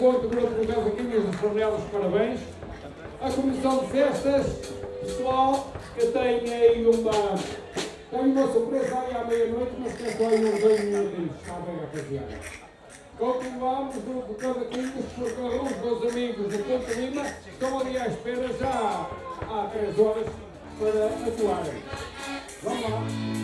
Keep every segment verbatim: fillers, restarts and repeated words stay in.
conjunto do grupo de Cavaquinhos dos Fornelos, parabéns. A Comissão de Festas, pessoal, que tem aí uma, tem uma surpresa aí à meia-noite, mas que é só aí uns dois minutinhos, está bem, rapaziada. Continuamos o grupo de Cavaquinhos, porque alguns meus amigos de Ponte Lima estão ali à espera já há três horas para atuarem. Vamos lá.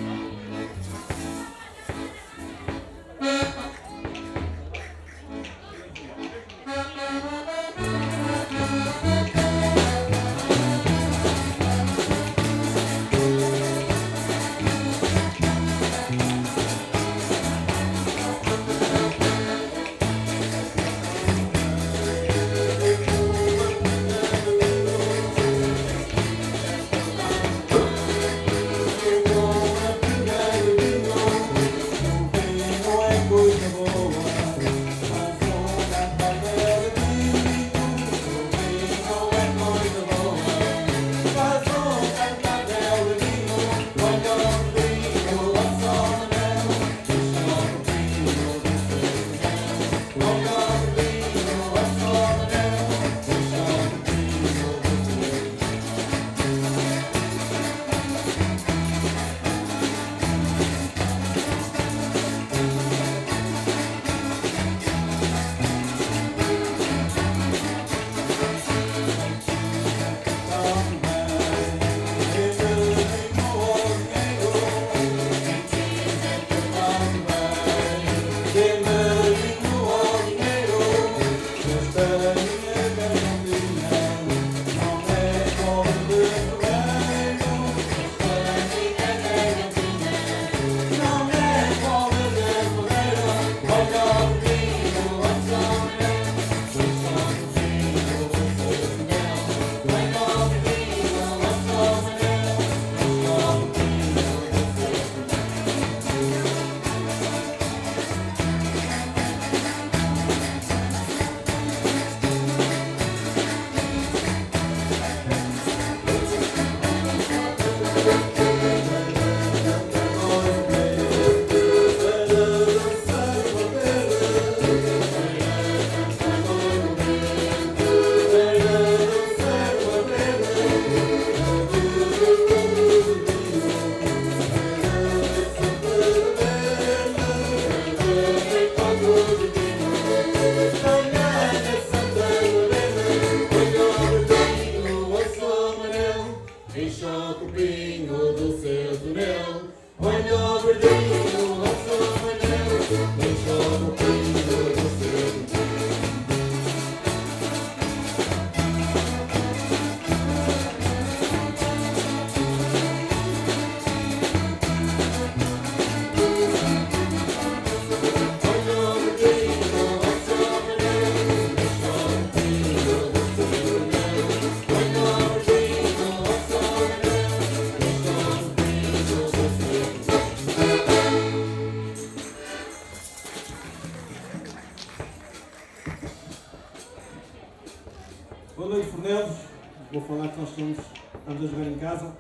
Boa noite, Fornelos. Vou falar que nós estamos, estamos a jogar em casa.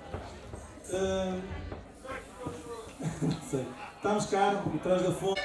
Uh... Não sei. Estamos cá, atrás da fonte.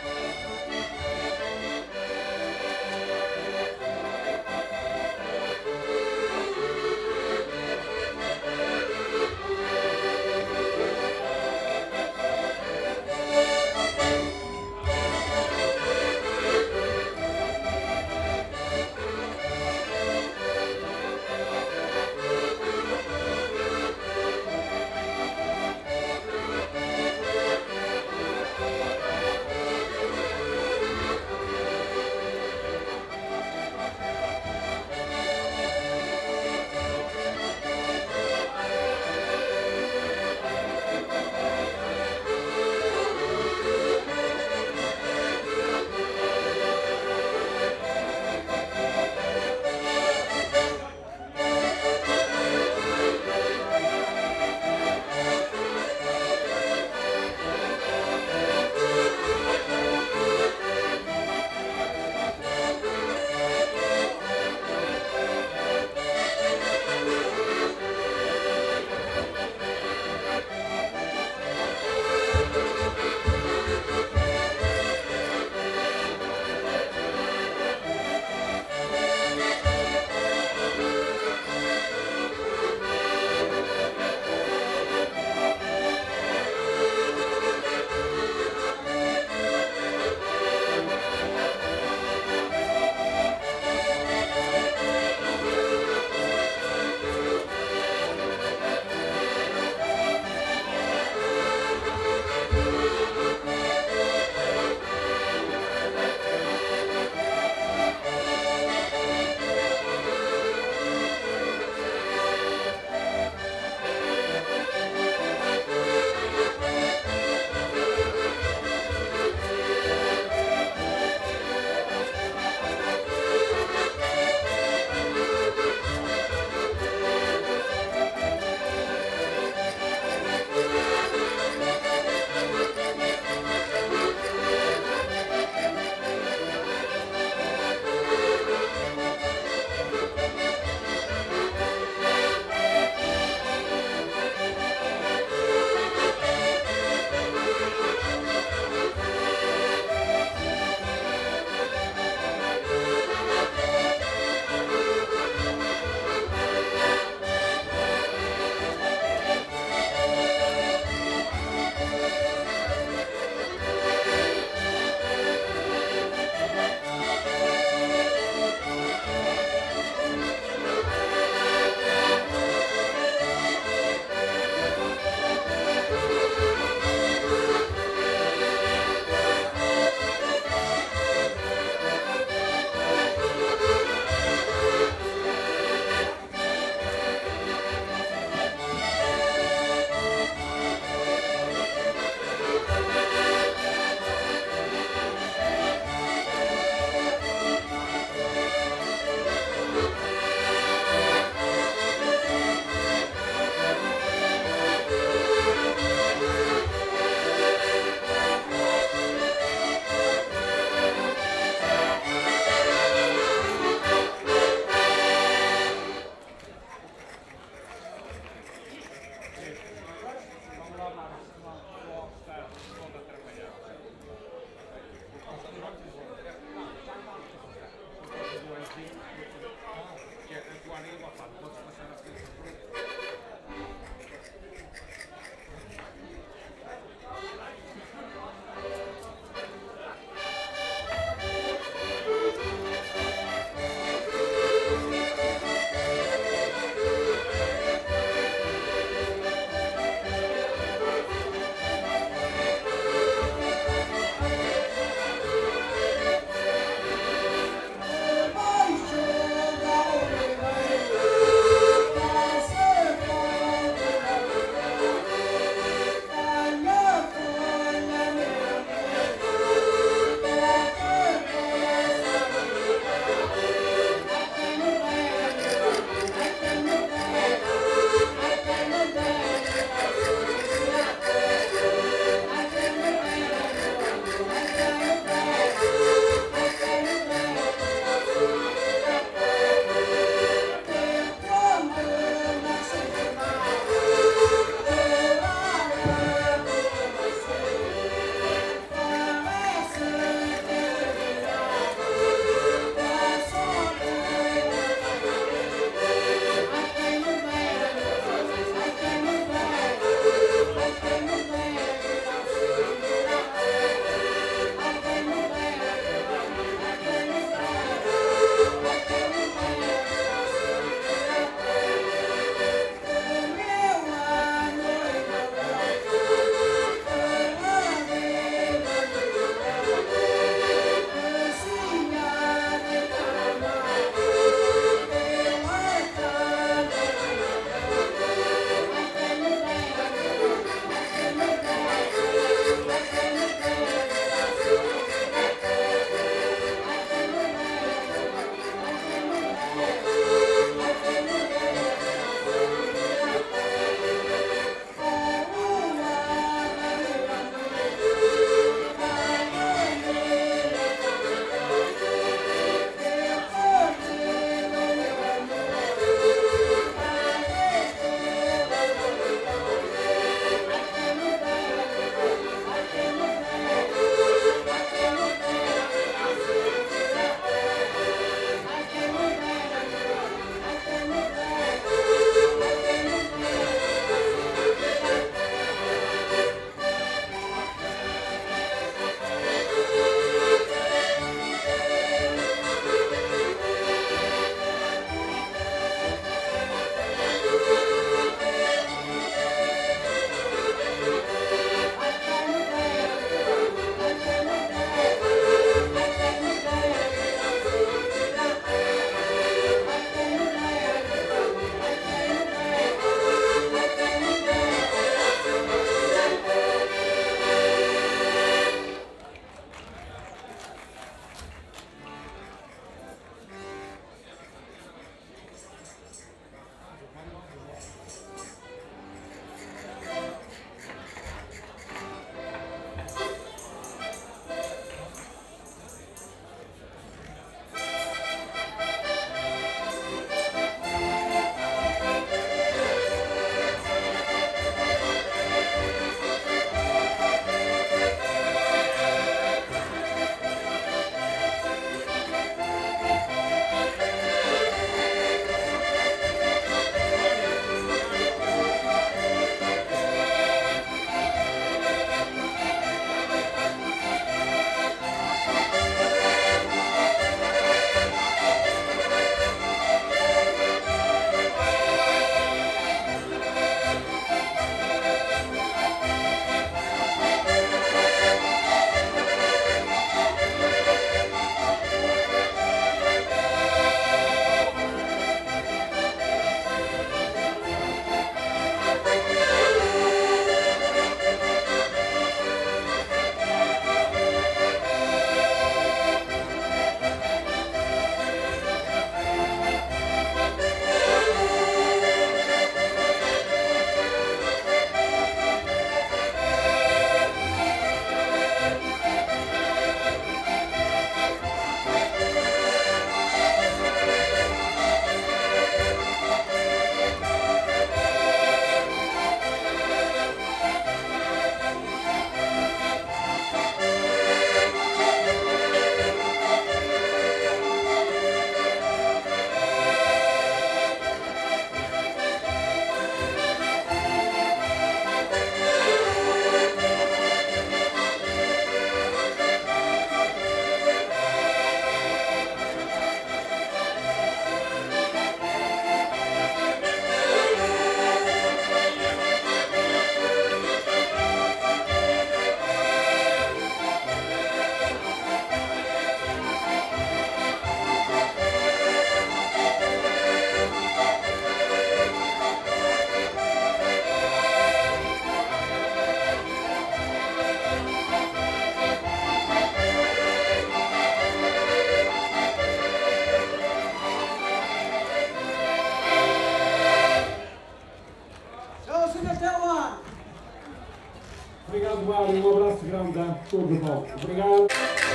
doar um abraço grande a todos de volta. Obrigado.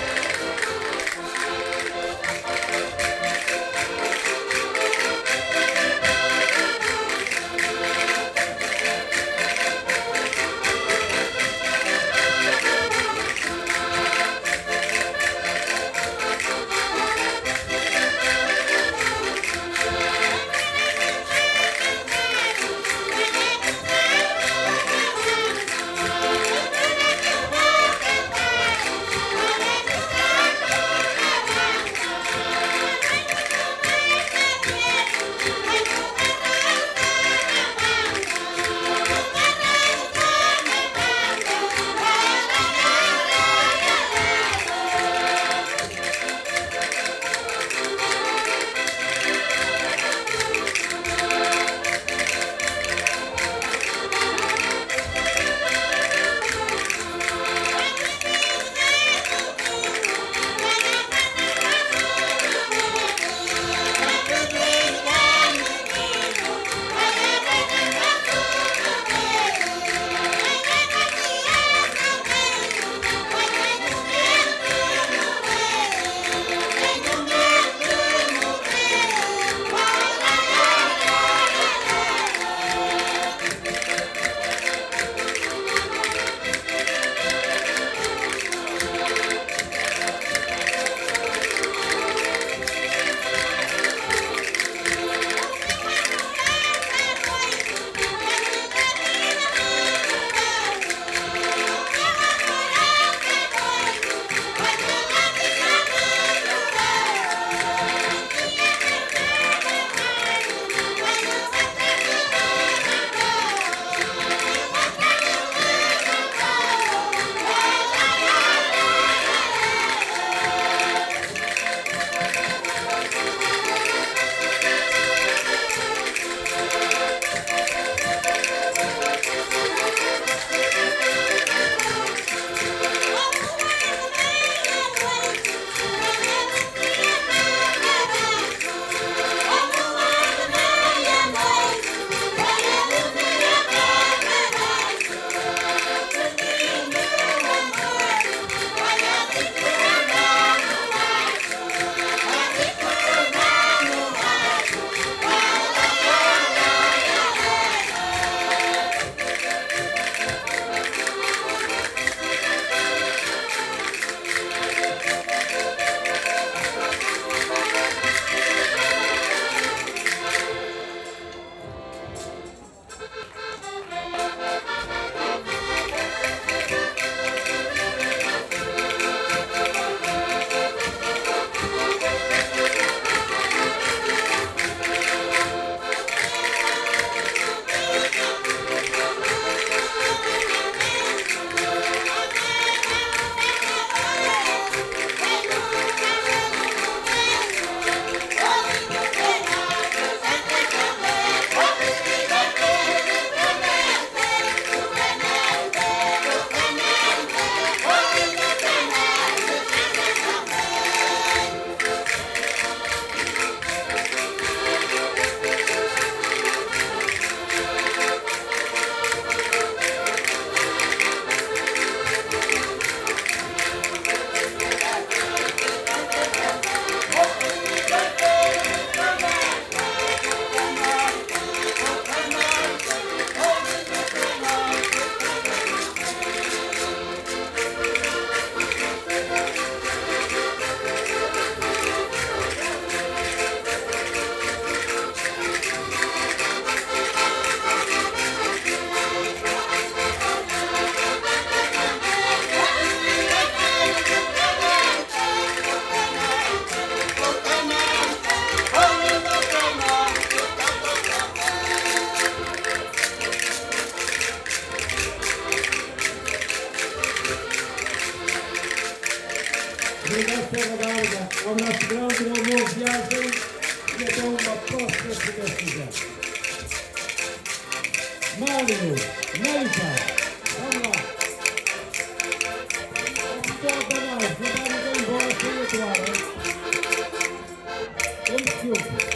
Obrigado pela larga. Um abraço grande, uma boa viagem e até uma próxima, se Deus quiser. Mário, Neiva, vamos lá. Não pode mais, não vai ninguém embora sem atuar, hein? Temos tempo.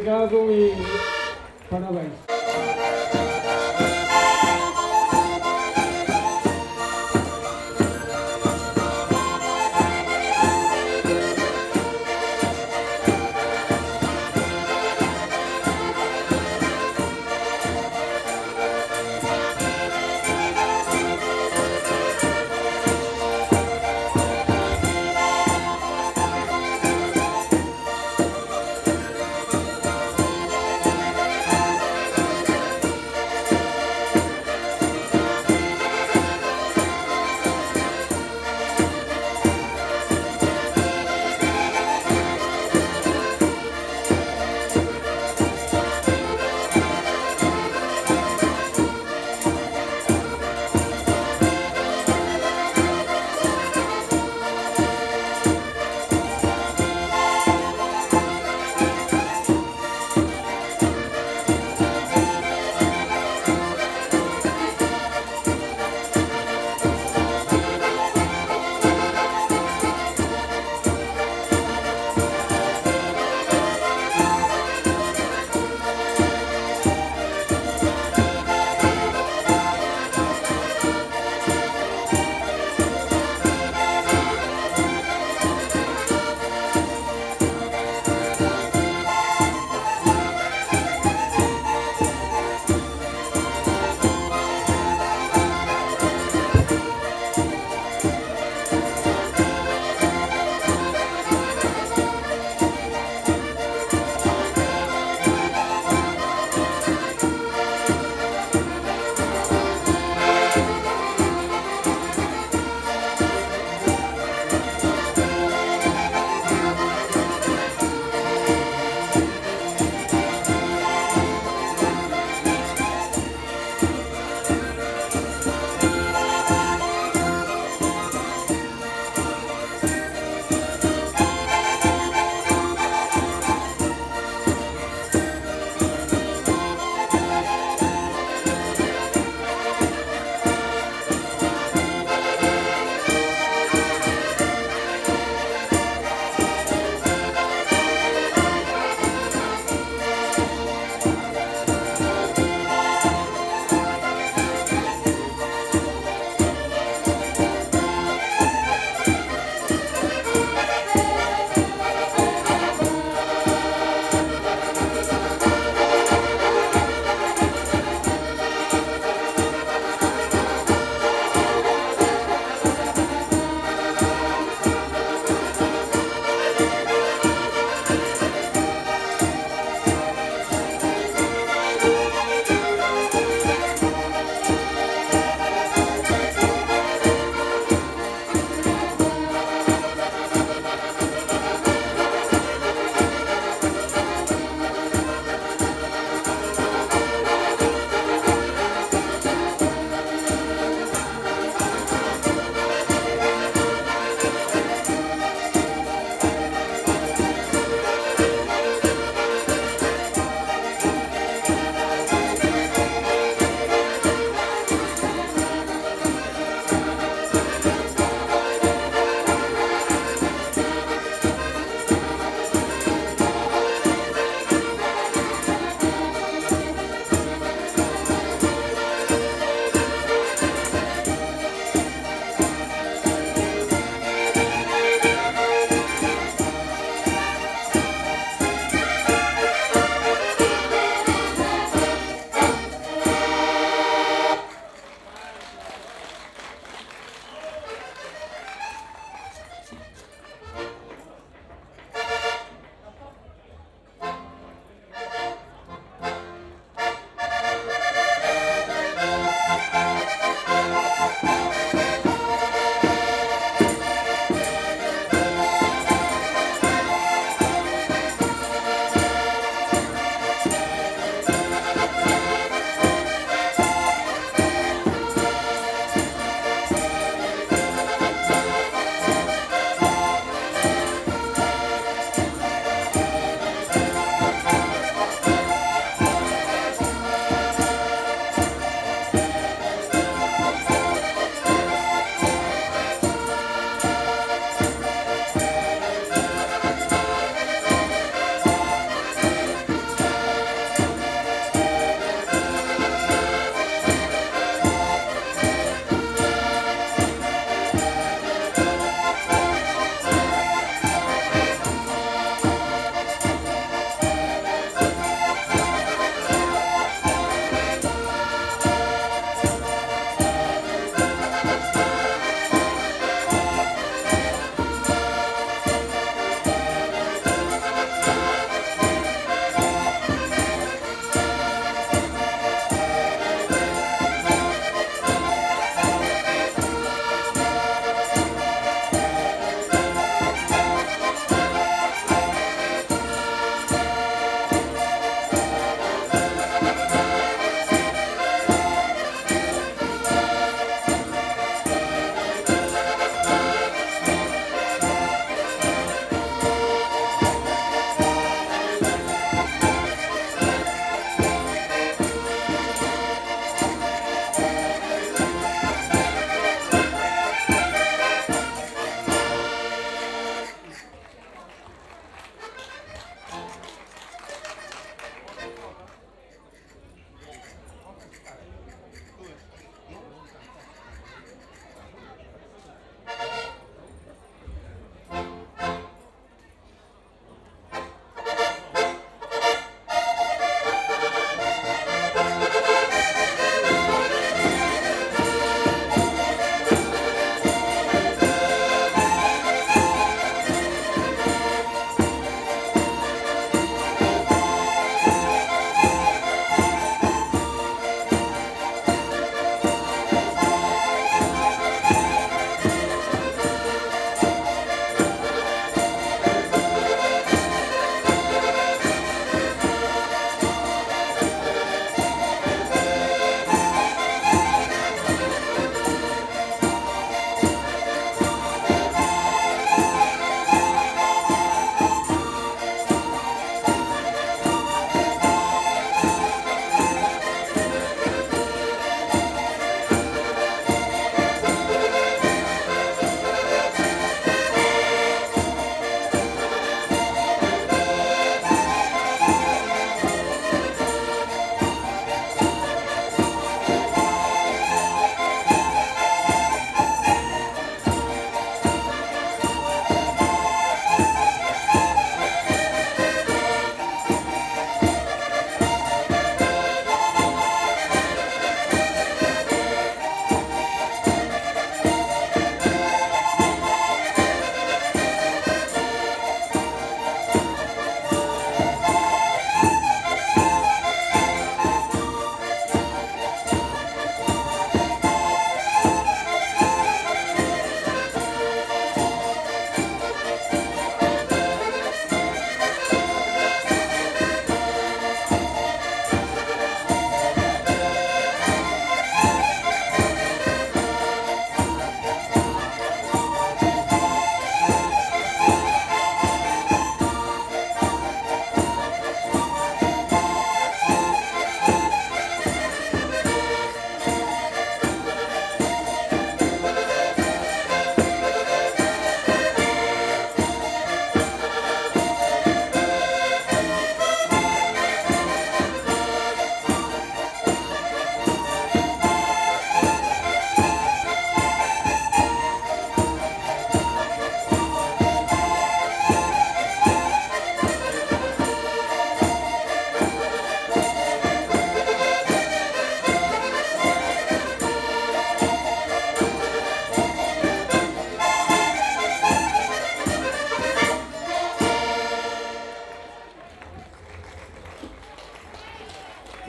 obrigado e parabéns.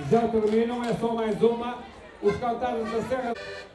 já terminam, é só mais uma. Os cantares da Serra.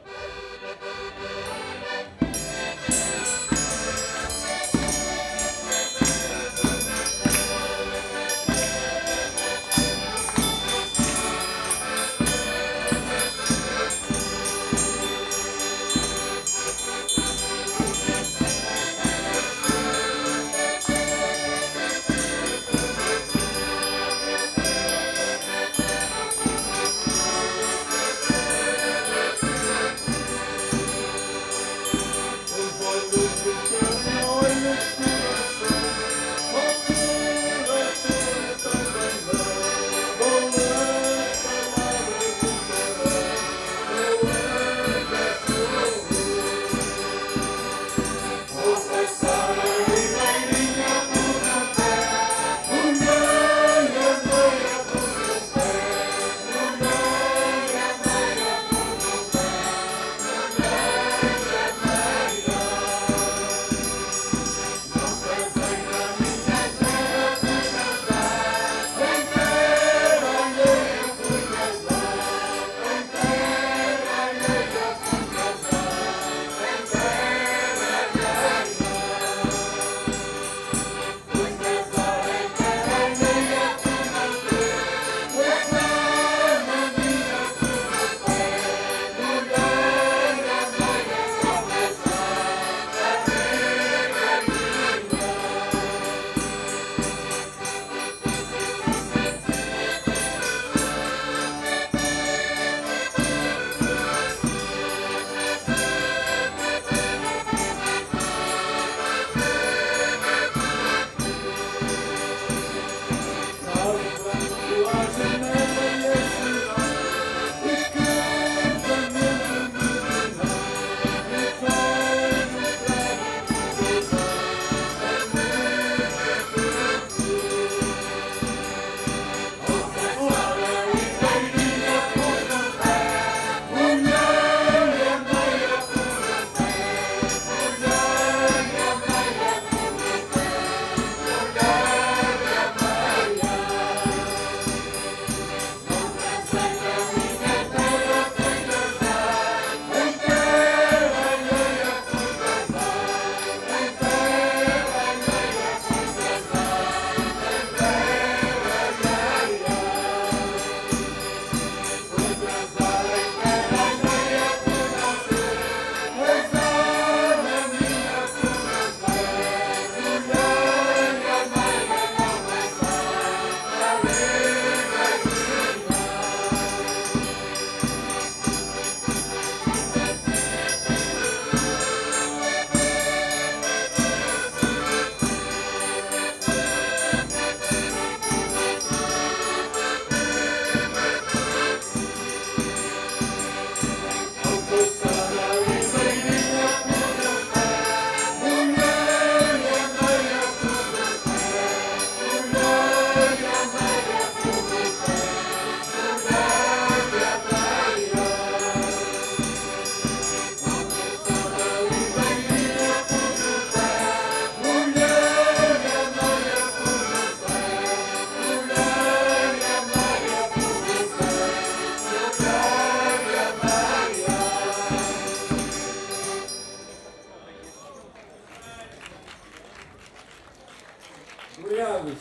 Obrigados.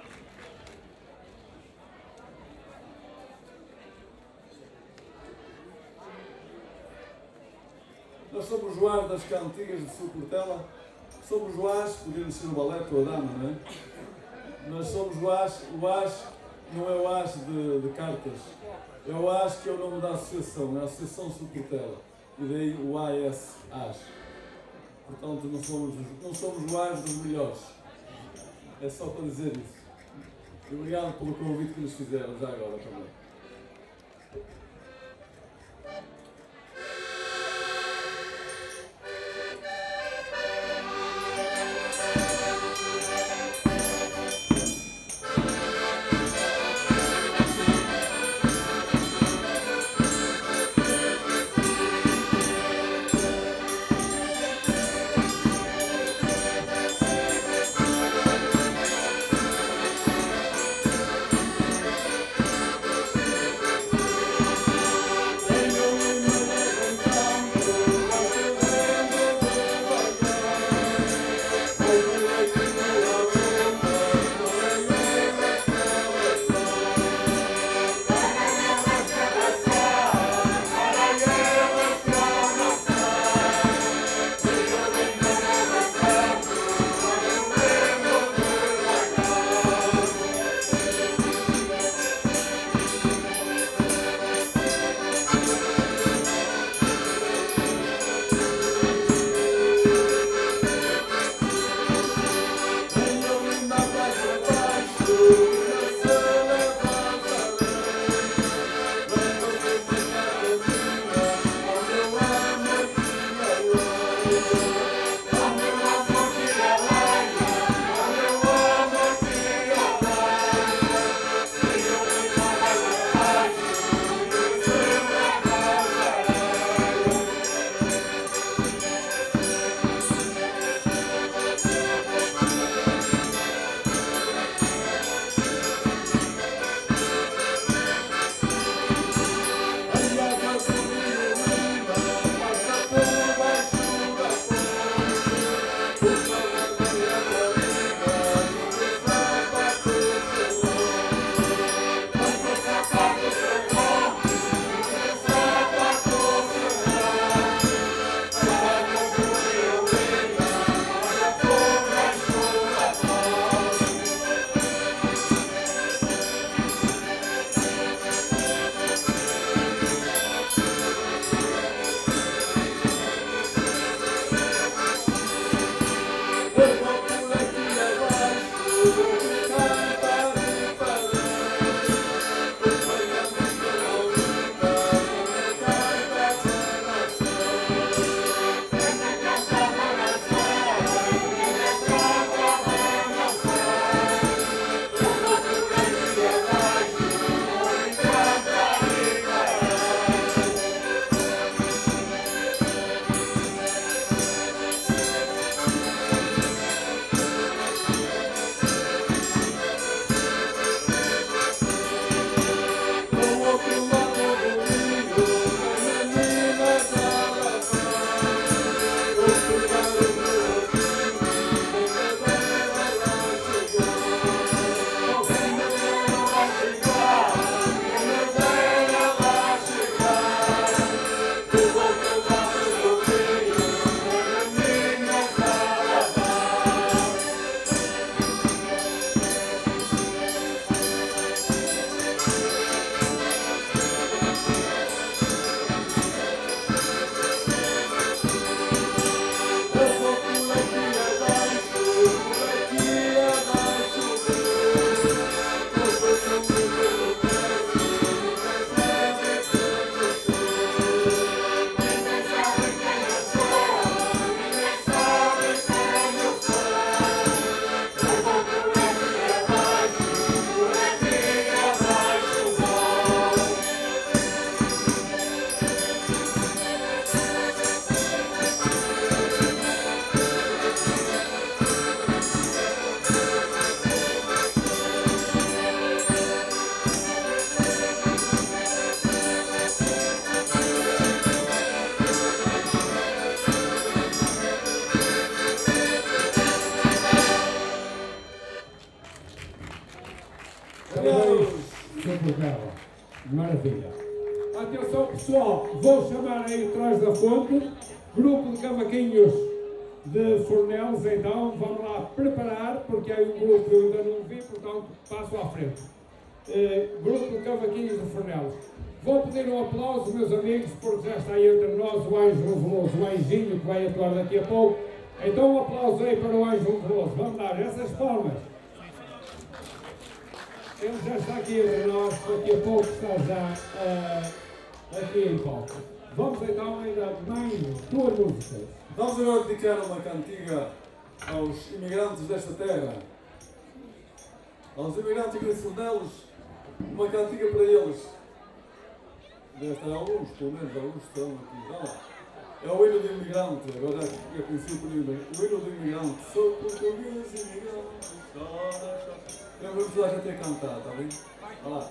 Nós somos Joás das Cantigas de Sul Portela. Somos Joás, podemos ser o balete ou a dama, não é? Nós somos Joás. O As não é o As de, de cartas. É o As que é o nome da associação, é a Associação Sul Portela. E daí o A S, As. Portanto, não somos, não somos Joás dos melhores. É só para dizer isso. E obrigado pelo convite que nos fizeram já agora também. Parabéns, Sr. Portela. Maravilha. Atenção, pessoal, vou chamar aí atrás da fonte, grupo de cavaquinhos de Fornelos, então, vamos lá preparar, porque há um grupo que eu ainda não vi, portanto, passo à frente. Uh, grupo de cavaquinhos de Fornelos. Vou pedir um aplauso, meus amigos, porque já está aí entre nós o Ângelo Veloso, o Anjinho, que vai atuar daqui a pouco. Então, um aplauso aí para o Ângelo Veloso. Vamos dar essas palmas. Ele já está aqui entre nós, daqui a pouco está já uh, aqui em palco. Vamos então ainda mais duas músicas. Vamos agora dedicar uma cantiga aos imigrantes desta terra. Aos imigrantes aqui de Fornelos, uma cantiga para eles. Deve estar alguns, pelo menos alguns estão aqui. Vá lá. É o hino do imigrante, agora é conhecido por mim. O hino do imigrante. Sou português imigrante, chora, chora. Eu vou precisar já ter cantado, está bem? Vá lá.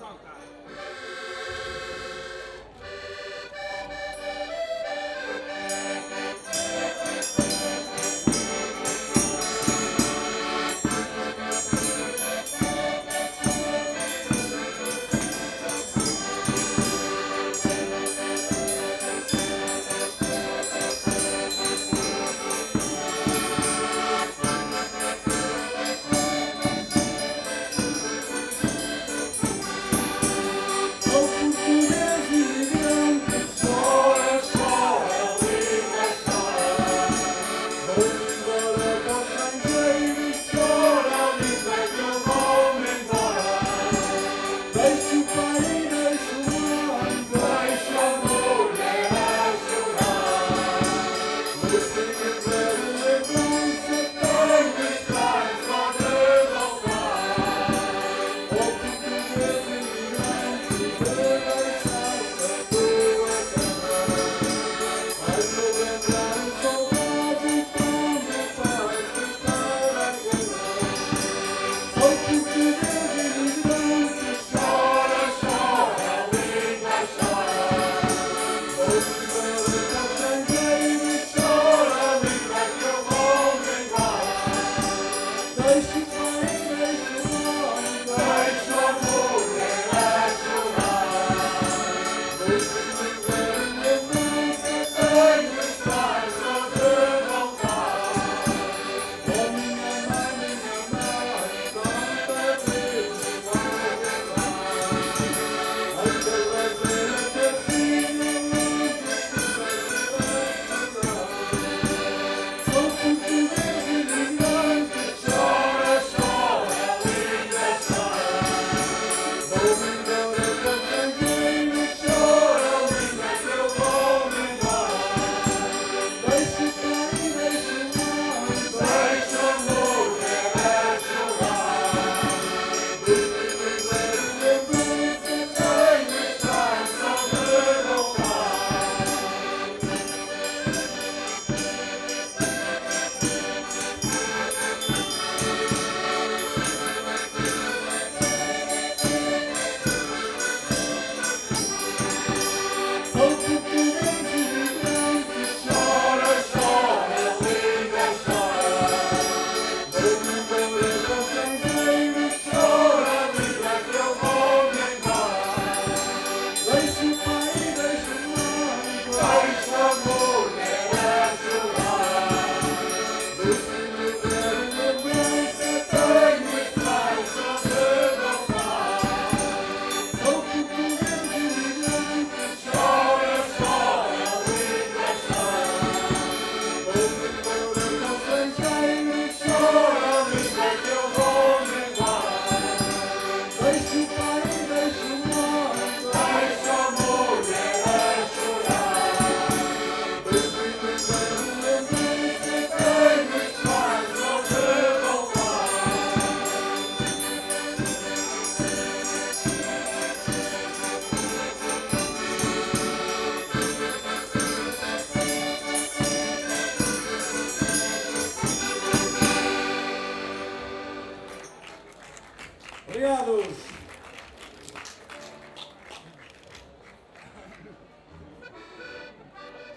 Obrigados!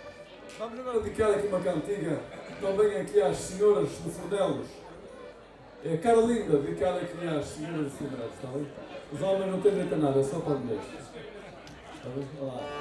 Vamos agora dedicar aqui uma cantiga também aqui às senhoras de Fornelos. É a cara linda, dedicada aqui às senhoras e senhores, está bem? Os homens não têm direito a nada, é só para mulheres. Está bem? Olha lá.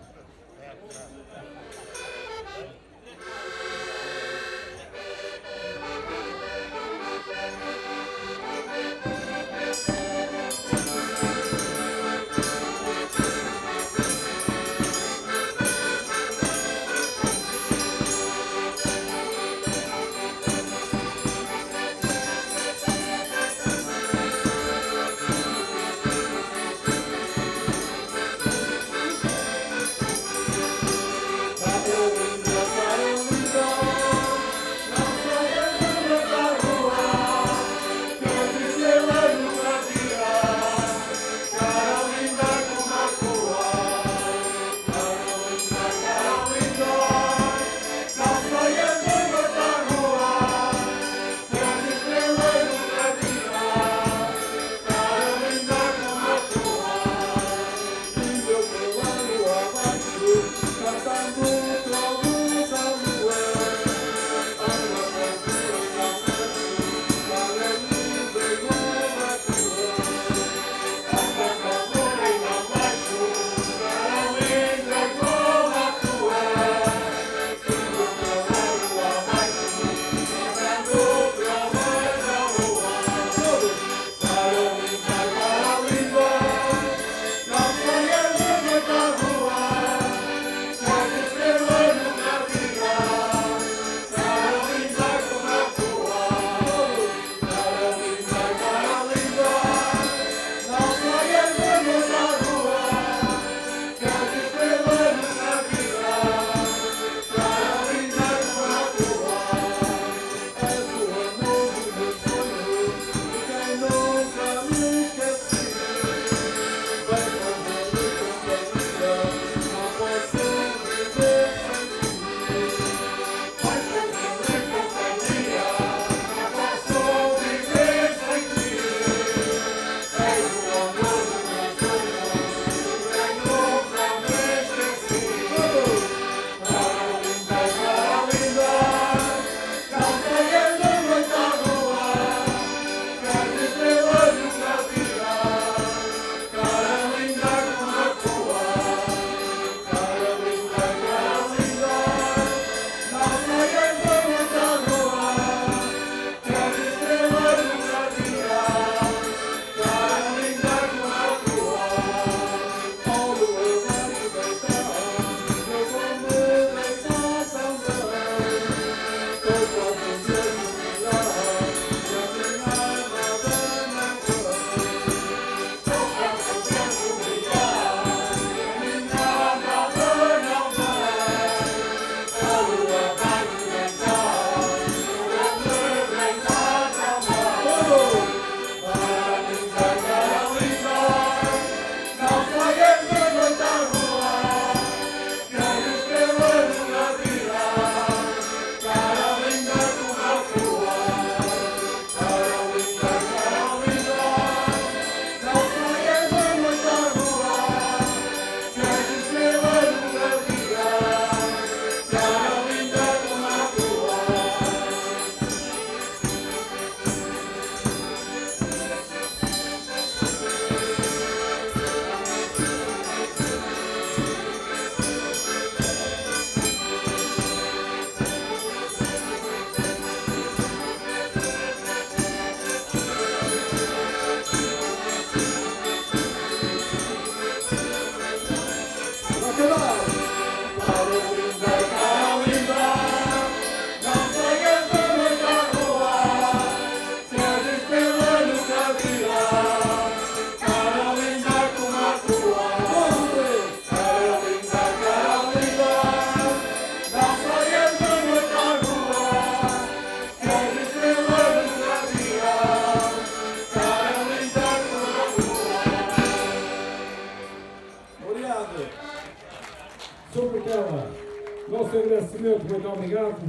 Sobre aquela, nosso agradecimento, muito obrigado.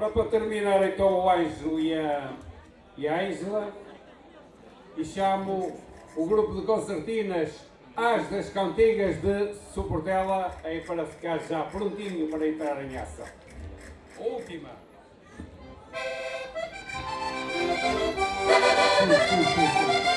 Agora, para terminar, então, o Ângelo e a, e a Ângela, e chamo o grupo de concertinas As das Cantigas de Suportela aí para ficar já prontinho para entrar em ação. Última. Sim, sim, sim, sim.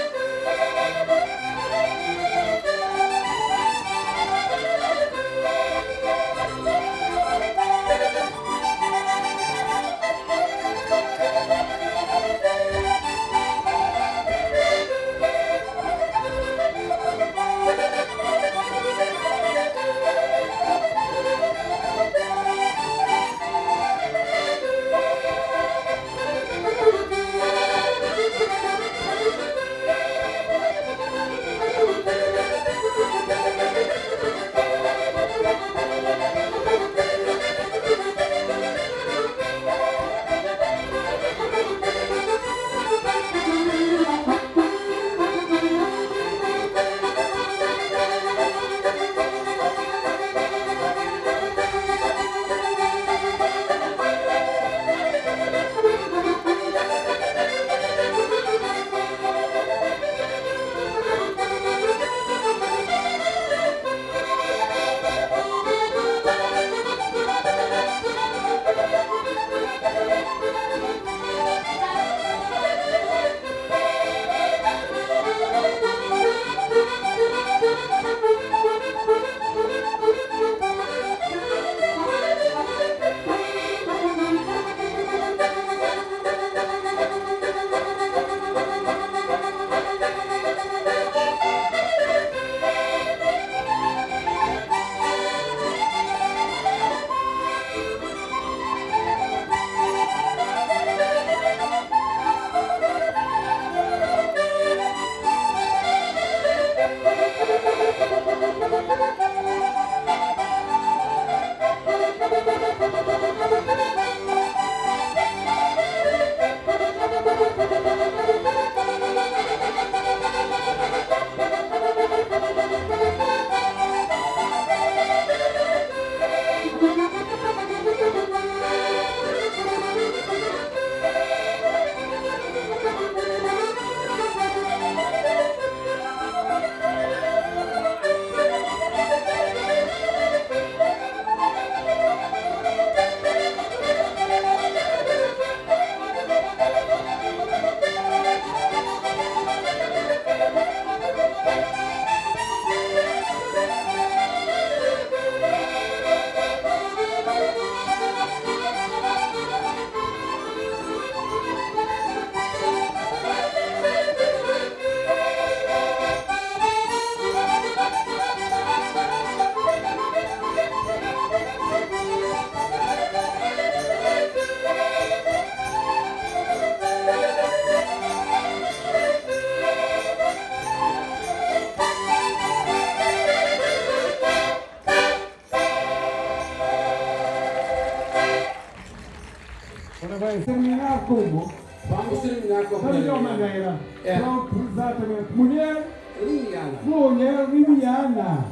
Vai terminar como? Vamos terminar com a Da melhor maneira. É. Pronto, exatamente. Mulher, Liliana. mulher Liliana.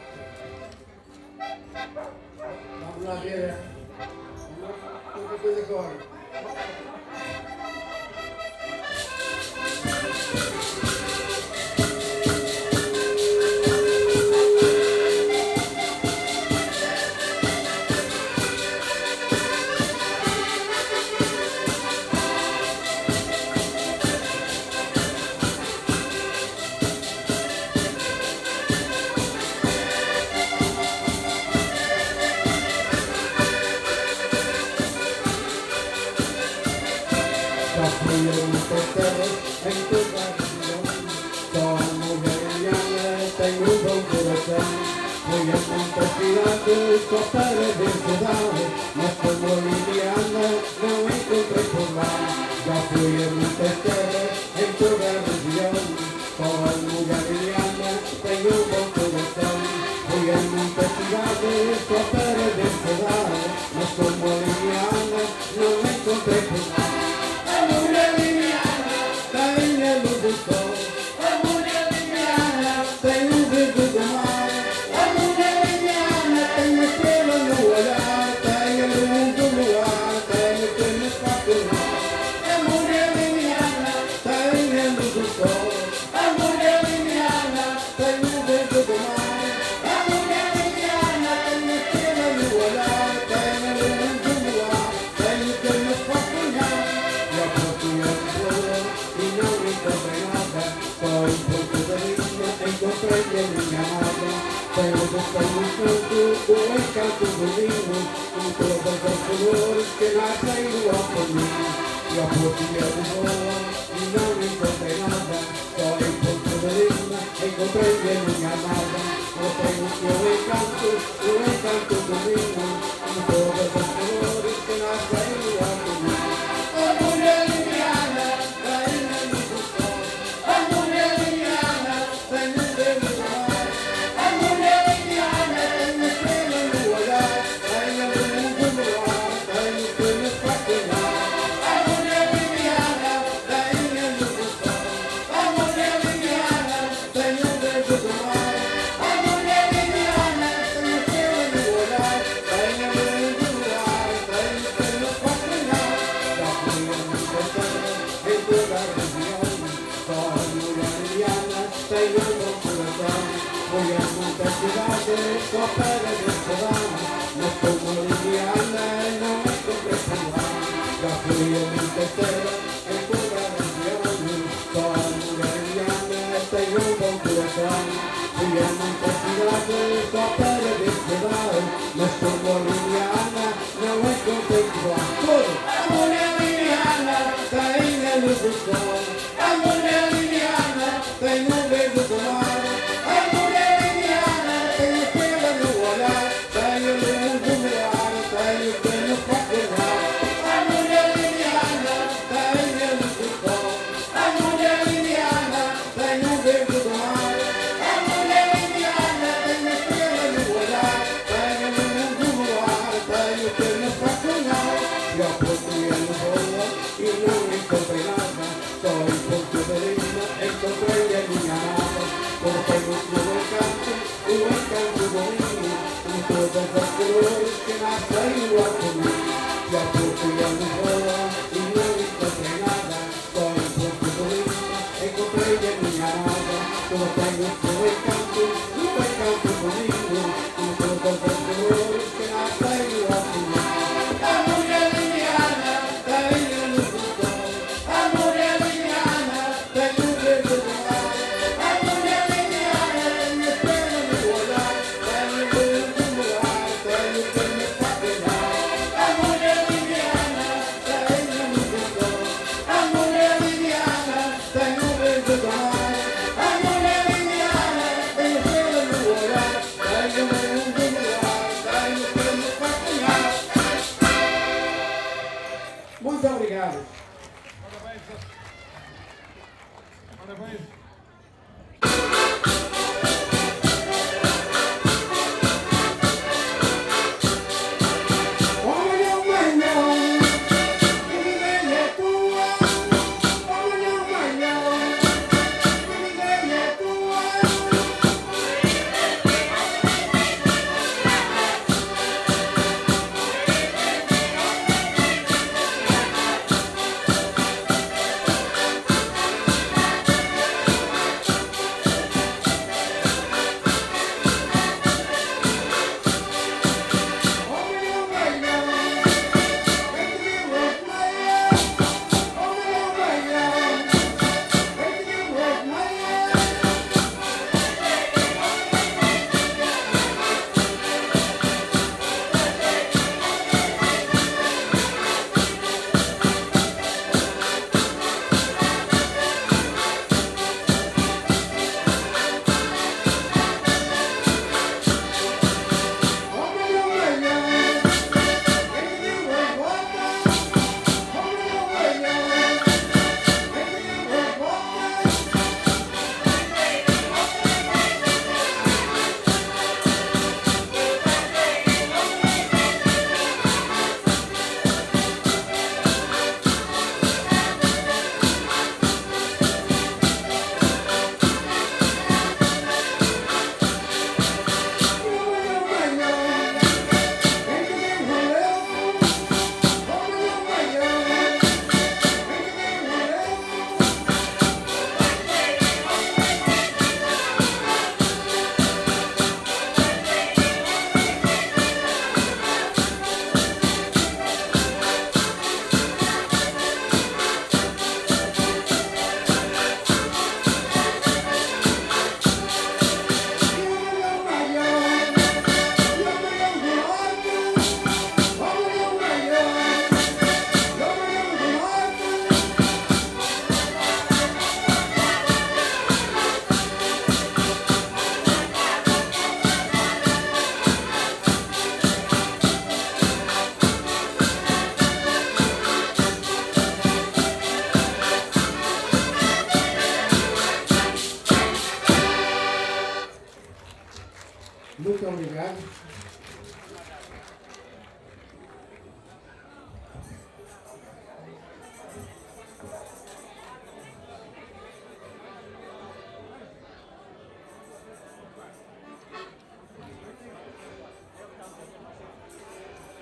Vamos lá ver qualquer coisa agora. Só para ver cidade, mas como Liliana não encontrei por lá. Já fui a muitas terras em toda a região, só a mulher Liliana tem um bom coração. Fui a muitas cidades só para ver cidade, mas como Liliana não encontrei por lá. A mulher Liliana tem a luz do sol, a mulher Liliana tem o verde do mar. Tem a estrela no olhar, tem a luz do luar, tem o encanto do vinho, com todas as flores que nascem no alto caminho. E a portuguesa voa e não encontrei nada, só em Ponte de Lima encontrei a minha amada. Eu tenho o seu encanto, o encanto do vinho, com todas as flores que nascem no alto caminho. A mulher limiana, rainha do sol, a mulher limiana, tem um beijo no ar. A mulher limiana, tem uma estrela no olhar, tem a luz no ar, tem o pelo para canhar. A mulher limiana, rainha do sol, a mulher limiana, tem um beijo no ar. A mulher limiana, tem a estrela no olhar, tem a luz no ar, tem o pelo para canhar. Já fui a muita terra, em toda a região, só a mulher limiana tem um bom coração. Fui a muitas cidades, só para desfrutar, mas como limiana não encontrei por lá. Já fui a muitas terras, em toda a região, só a mulher limiana tem um bom coração. Fui a muitas cidades, só para desfrutar, mas como limiana não encontrei por lá. A mulher limiana tem a luz do sol, a mulher limiana tem um beijo do mar. A mulher limiana tem a estrela no olhar, tem a luz no ar, tem o pelo para canhar. A mulher limiana tem a luz do sol, a mulher limiana tem um beijo do mar. A mulher limiana tem a estrela no olhar, tem a luz no ar, tem o pelo para canhar. E ao português voa e não encontrei nada, só em Ponte de Lima encontrei a minha amada. Como tenho o seu encanto, o encanto do vinho, com todas as flores que nascem no alto caminho. E ao português voa e não encontrei nada, só em Ponte de Lima encontrei a minha amada. Como tenho o seu encanto, o encanto do vinho, com todas as flores que nascem no alto caminho. A mulher limiana tem a luz do sol, a mulher limiana tem um beijo do mar. A mulher limiana tem a estrela no olhar, tem o beijo no ar, tem o pelo para canhar. A mulher limiana tem a luz do sol, a mulher limiana tem um beijo do mar. A mulher limiana tem a estrela no olhar, tem o beijo no ar, tem o pelo para canhar. Muito obrigado. Parabéns. Olha o manhão, ninguém é tua. Olha o manhão, ninguém é tua.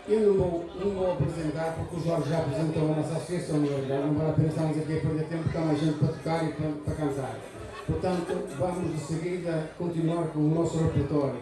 Eu não vou, não vou apresentar porque o Jorge já apresentou a nossa associação, na verdade. Não vale a pena estarmos aqui a perder tempo, porque há mais gente para tocar e para, para cantar. Portanto, vamos de seguida continuar com o nosso repertório.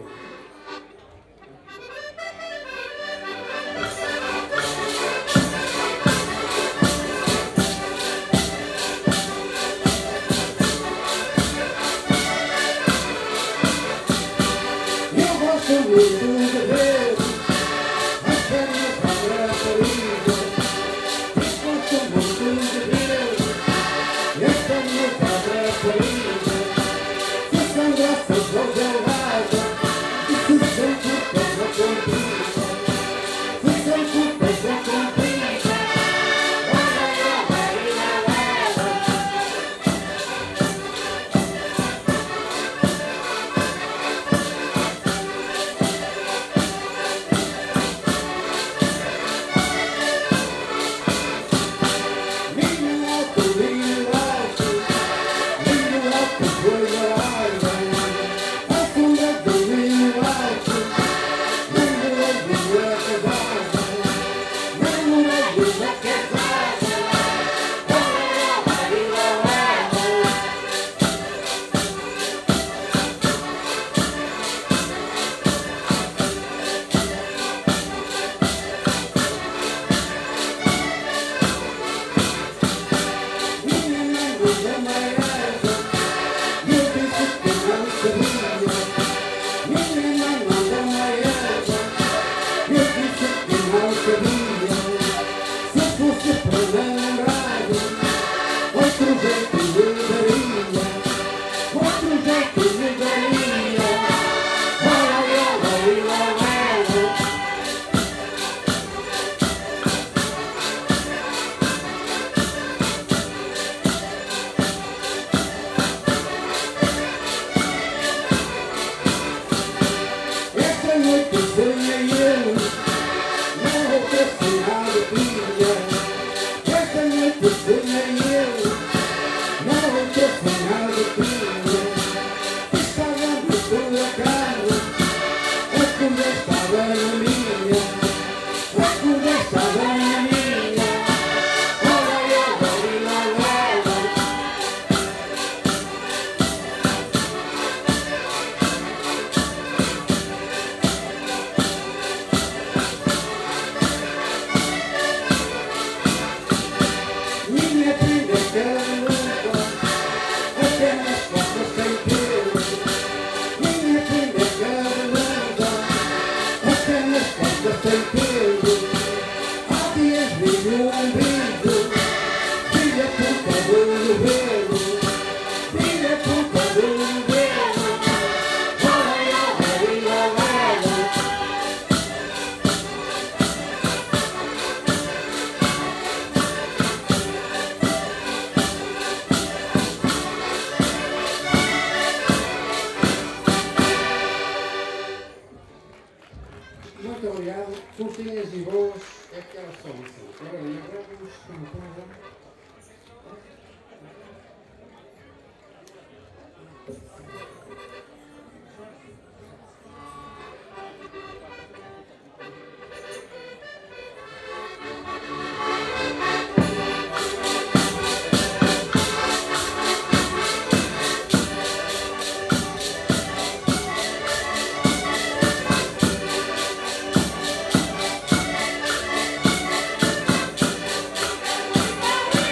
Eu gosto muito de ver as pernas para a rapariga. Eu gosto muito de ver as pernas para a rapariga. Se são graças ao gelado e se são curtas a comprida. Se são curtas a comprida. Linho alto, linho alto, linho alto foi a água. A sombra do linho alto, linho alto é casada. Linho alto é casada. Minha mãe usa maiada, e eu disse que não sabia. Minha mãe usa maiada, e eu disse que não sabia. Se fosse para namorado, outro jeito me daria. Outro jeito me daria. Lá, lá, lá, lá, lá, lá. Esta noite sonhei eu, não vou ter sonhado filha. Esta noite sonhei eu, não vou ter sonhado filha. Estava no tua cara, a conversa estava na minha. A conversa estava na minha. Olá, olá, olá, olá. Minha filha caruda, apenas costas sem pelo. Minha filha caruda, apenas costas sem pelo. Há dias vi o umbigo, vi a ponta do novelo. Vi a ponta do novelo. Lá, lá, lá, lá, lá, lá. Muito obrigado. Curtinhas e boas é que elas são assim. Agora, agora vamos cantar. Thank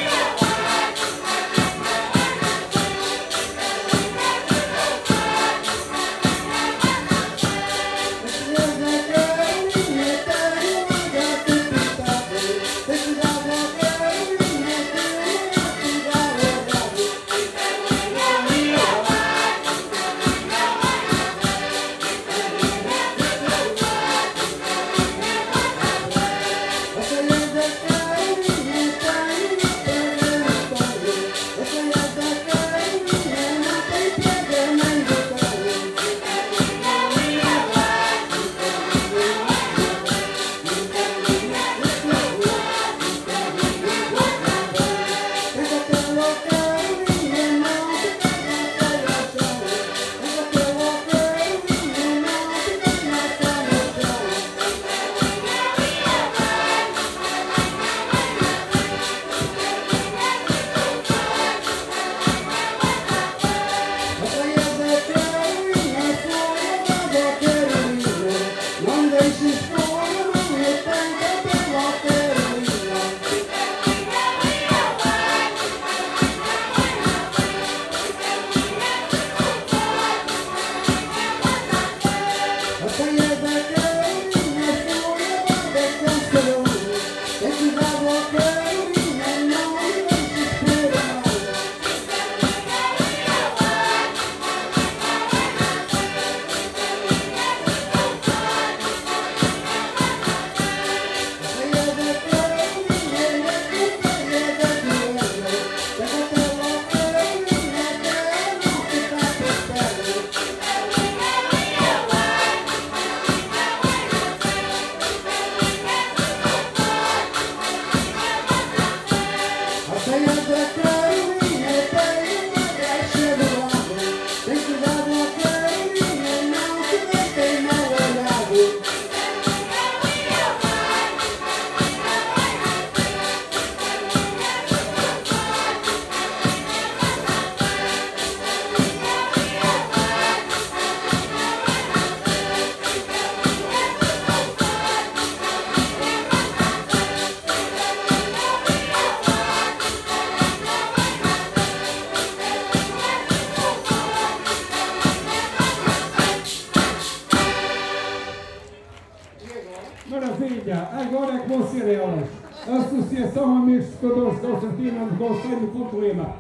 Maravilha, agora é que vão ser elas. Associação Amigos Pescadores de Constantino de Conselho de Ponte Lima.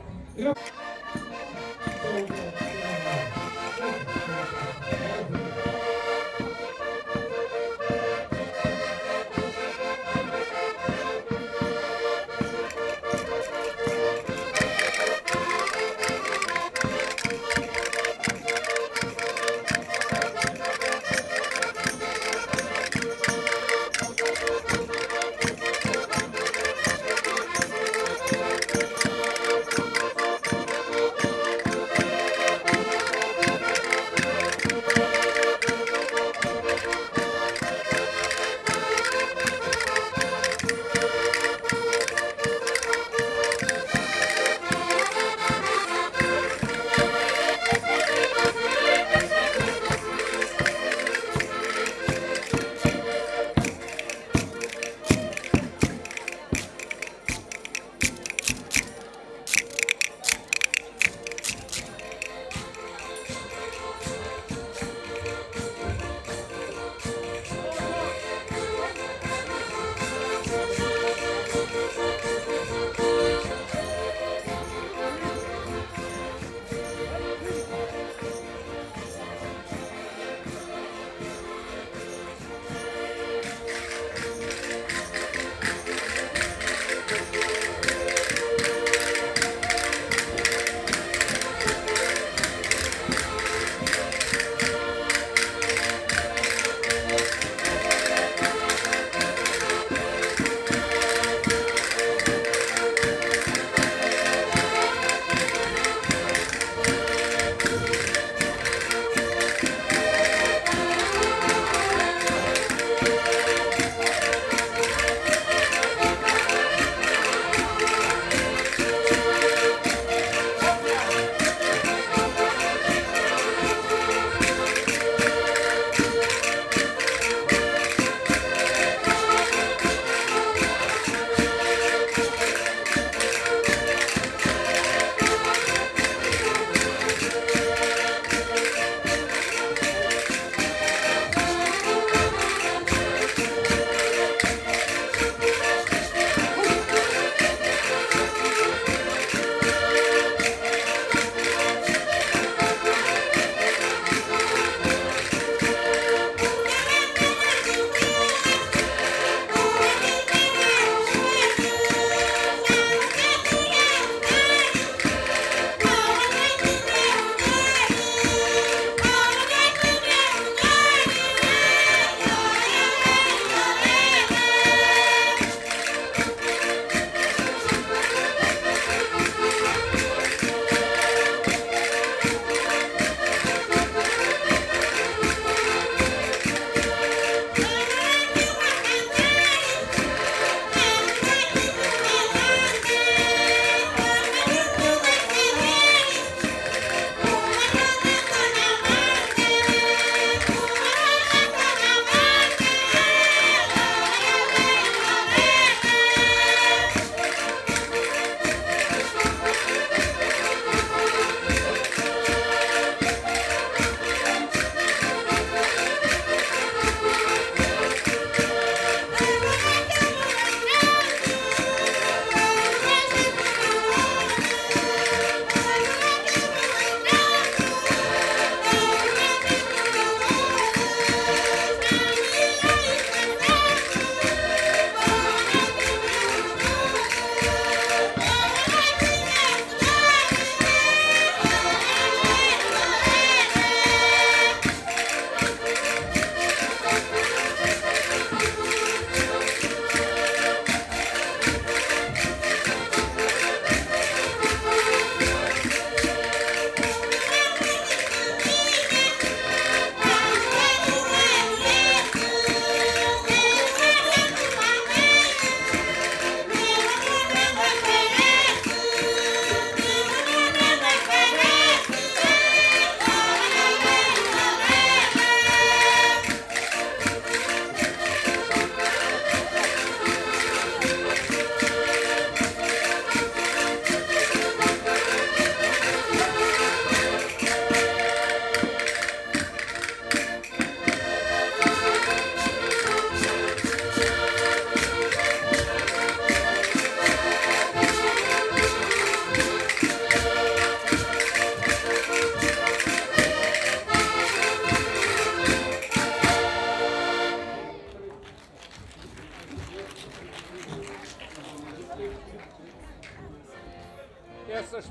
Essas,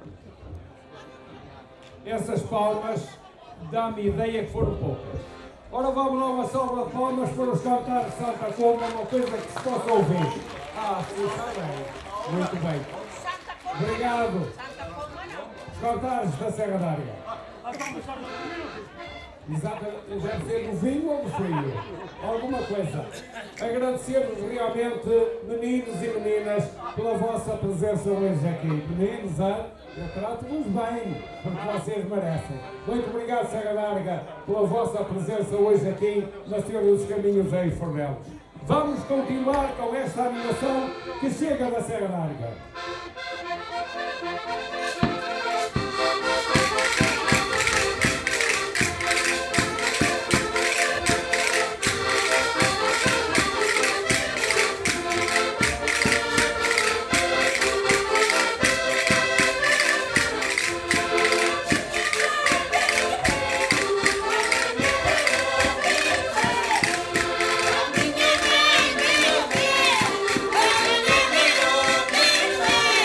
essas palmas dá-me ideia que foram poucas. Ora vamos lá uma salva de palmas para os cantar Santa Comba, uma coisa que se possa ouvir. Ah, sim, está bem. Muito bem. Obrigado. Os cantares da Serra d'Arga. Exatamente, deve ser do vinho ou do frio? Alguma coisa. Agradecemos realmente, meninos e meninas, pela vossa presença hoje aqui. Meninos, ah, eu trato-vos bem, porque vocês merecem. Muito obrigado, Serra d'Arga, pela vossa presença hoje aqui na Senhora dos Caminhos em Fornelos. Vamos continuar com esta animação que chega da Serra d'Arga. Bye.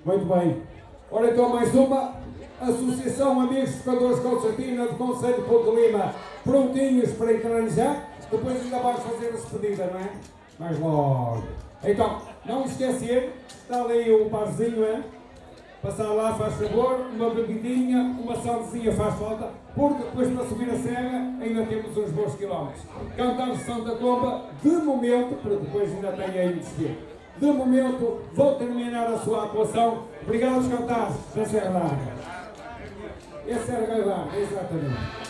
Muito bem. Ora então mais uma. Associação Amigos Tocadores Concertina do Conselho de Ponte Lima, prontinhos para entrar já. Depois ainda vamos fazer a despedida, não é? Mais logo. Então, não esquecer, está ali o barzinho, é? Passar lá, faz favor, uma bebidinha, uma saldezinha faz falta, porque depois para subir a serra ainda temos uns bons quilómetros. Cantar Santa Comba, de momento, para depois ainda tem aí de descer. De momento, vou terminar a sua atuação. Obrigado aos cantares da Serra Larga. Esse era o Larga, exatamente.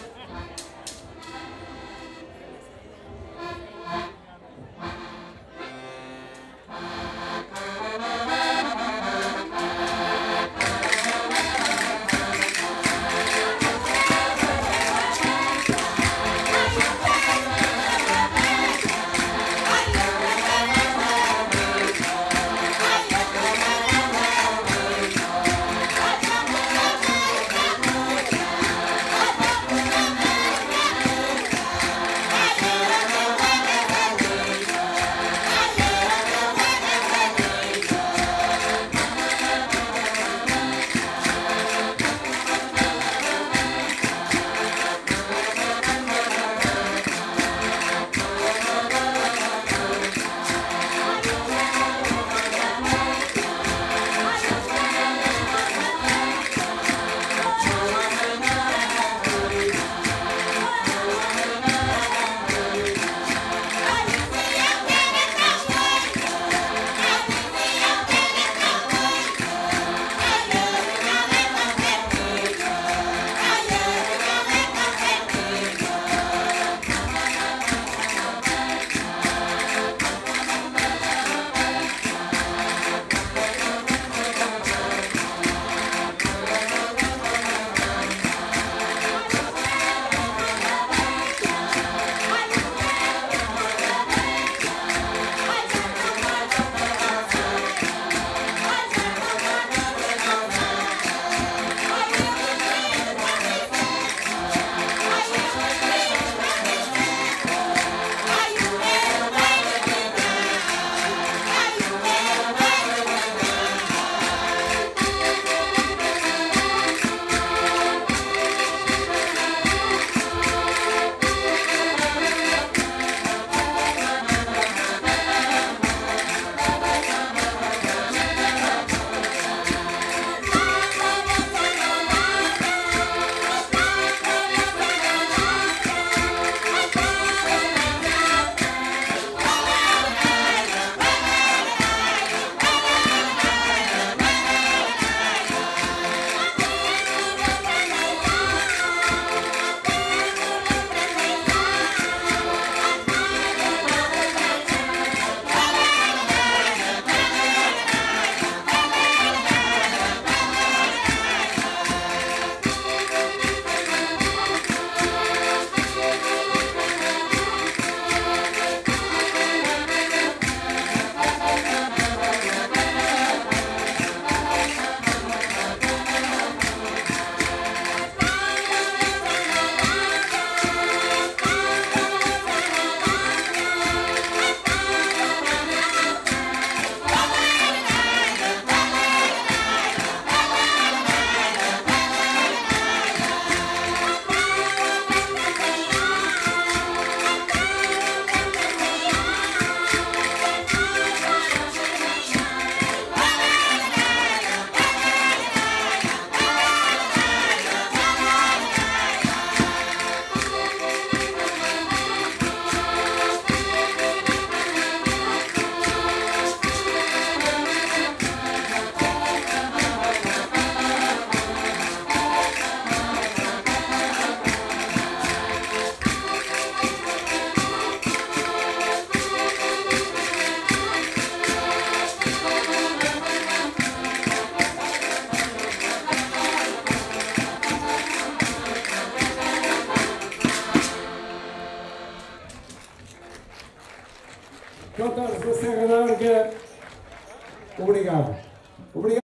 Cantares da Serra Larga, obrigado. Obrigado.